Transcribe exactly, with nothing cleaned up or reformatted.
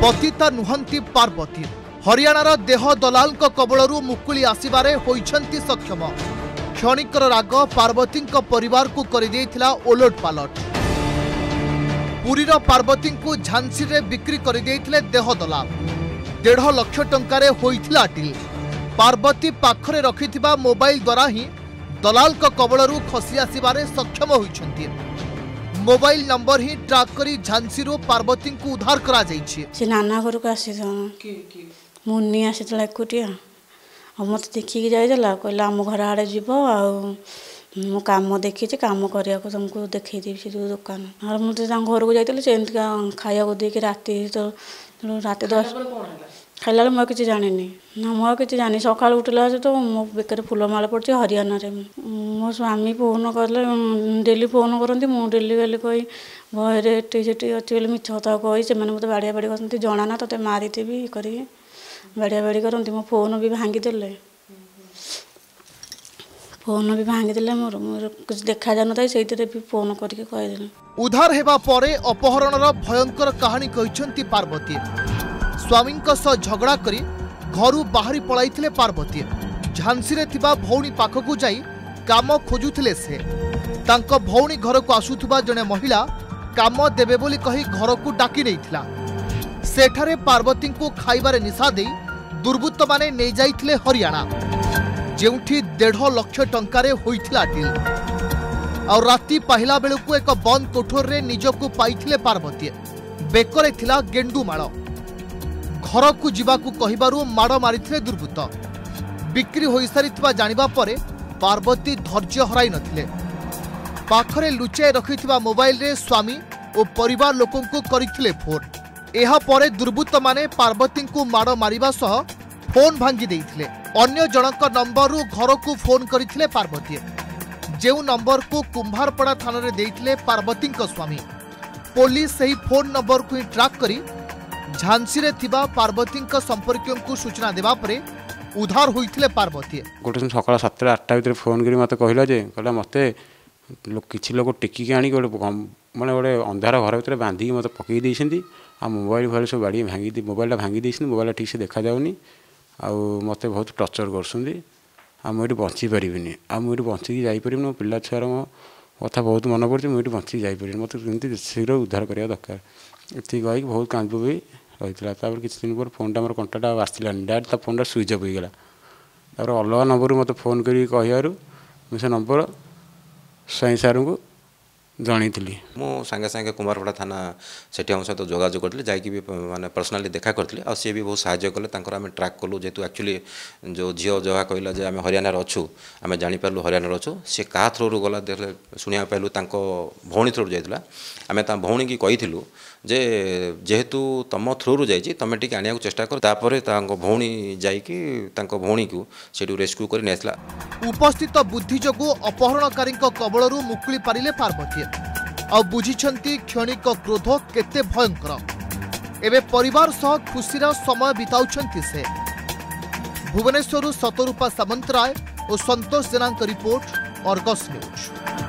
पतिता नुहंती पार्वती हरियाणार देह दलाल कबलरू मुकुली आसबारे होइछंती सक्षम। क्षणिकर राग पार्वती परिवार को करदेइथिला ओलट पालट। पुरीर पार्वती को झांसी रे बिक्री करदेइथिले देह दलाल। डेढ़ लक्ष टंकारे होइथिला डिल। पार्वती पाखरे रखिथिबा मोबाइल द्वारा ही दलाल कबलरू खसी आसबारे सक्षम होइछंती। मोबाइल नंबर ही ट्रैक करी झांसी रो पार्वती को उद्धार करा जाइछि। से नाना घर को आसी मुन्नी आसी एकुटिया मत देखिकी जाइला कहला आम घर आड़े जीव मु कम देखी कम करने को तुमको देखी देवी से दुकान और मुझे घर को जाइए से खाया देके राति तो राति दस खाला मैं किसी जानी ना मैं किसी जानी सका उठला तो मो बेकर फुलमाला पड़ी हरियाणा मो स्वामी फोन कले डेली फोन करती मुझे डेली गली कही भयरे एटी अच्छी मिछ कथा कही से मत बाड़िया बाड़ी करते जना ना तो मारी भी कर बाड़िया बाड़ी करती मो फोन भी भांगीदे फोन भी भांगीदे मोर मोर कुछ देखा जान था से भी फोन करके कहीदेली। उद्धार हेबा परे अपहरणर भयंकर कहानी कहिसंती पार्वती। स्वामी झगड़ा करी घर बाहरी पलाइथिले पार्वती। झांसी रे थिबा भौणी पाखकु जाई काम खोजुथिले से। तांको भौणी घर को आसुथुबा जने महिला काम देबे बोली कही घर को डाकी नैथिला। सेठारे पार्वती को खाइबारे निशा देई दुर्बृत्त माने नै जाइथिले हरियाणा जेउठी डेढ़ लक्ष टंकारे होइथिला डिल। और राति पाहिला बेलकु एक बंद कोठर रे निजको पाइथिले पार्वती। बेकरे थिला गेंडुमाळ। घर को जीवाकू कहिबारु माड़ मारिथिले दुर्बृत्त। बिक्री होई सारिथिबा जानिबा परे पार्वती धैर्य हराई नथिले। पाखरे लुचाई रखिथिबा मोबाइल रे स्वामी और परिवार लोकों को करिथिले फोन। एहा परे दुर्बृत्त माने पार्वती को माड़ मारिबा सह फोन भांगी देइथिले। अन्य जनक नंबर रु घर को फोन करिथिले पार्वती। जेउ नंबर को कुंभारपड़ा थाना रे देइथिले पार्वती को स्वामी। पुलिस सही फोन नंबर को ट्रैक करी झांसी रे थिबा पार्वती संपर्कियों को सूचना देवा परे उद्धार होइथिले पार्वती। गोटे सकाळ सातटा आठटा भीतर फोन करी मते कहिला जे कहला मते लोक किछि लोक टेकी के आनी गोटे माने गोटे अंधार घर भीतर बांधी मते पकई देइछंती। आ मोबाइल भले सब बाड़ी भांगी दी मोबाइल भांगी देइछन। मोबाइल ठीक से देखा जाउनी आ मते बहुत टर्चर करसुंदी। आ मुझे बची पारिनी आ मुझे बचिकी जापरि मो पिला छुआर मो कथा बहुत मन पड़े मुझे बचिकी जापरि मत कमी शीघ्र उद्धार करवा दरकार ये कही बहुत कांदू भी रही है। किसी दिन पर फोन मोर कंटाक्ट आसला डायरेक्ट फोन स्विच अफ होगा। अलग नंबर मत फोन कर से नंबर साई सार को जनी मु सांगे सांगे कुमारपड़ा थाना सेठी हम सहित जोगाजोग करते जाकि भी माने पर्सनाली देखा करते आ सी भी बहुत साहाय्य कले। आम ट्रैक कलु जेहेतु एक्चुअली जो झील जहाँ कहला जे आम हरियाणा अच्छु आम जापर हरियाणा अच्छु सी क्या थ्रोरु गला शुणा पाइलु भौणी थ्रोरु जाइला। आम ता भौणी की कही जे जेहेतु तुम थ्रोरु जाइए तुम टी आने चेष्टा कर तापर भौणी जाकि भौणी को से रेस्क्यू कर नहीं। उपस्थित बुद्धि जोगु अपहरणकारी कबलरू मुकुली पारिले पार्वती। आ बुझिछंती क्षणिक क्रोध केते भयंकर। एबे परिवार सह खुशीर समय बिताउछंती से। भुवनेश्वर सतरूपा सामंतराय और Santosh Jena report Argus news.